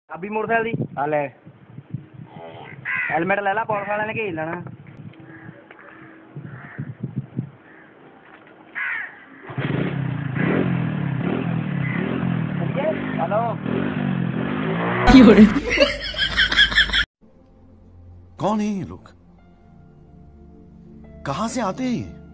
अभी मोटरसाइकिल दी हाले हेलमेट ले ला पुलिस वाले ने घेर लेना। हेलो कौन है ये लोग? कहां से आते हैं?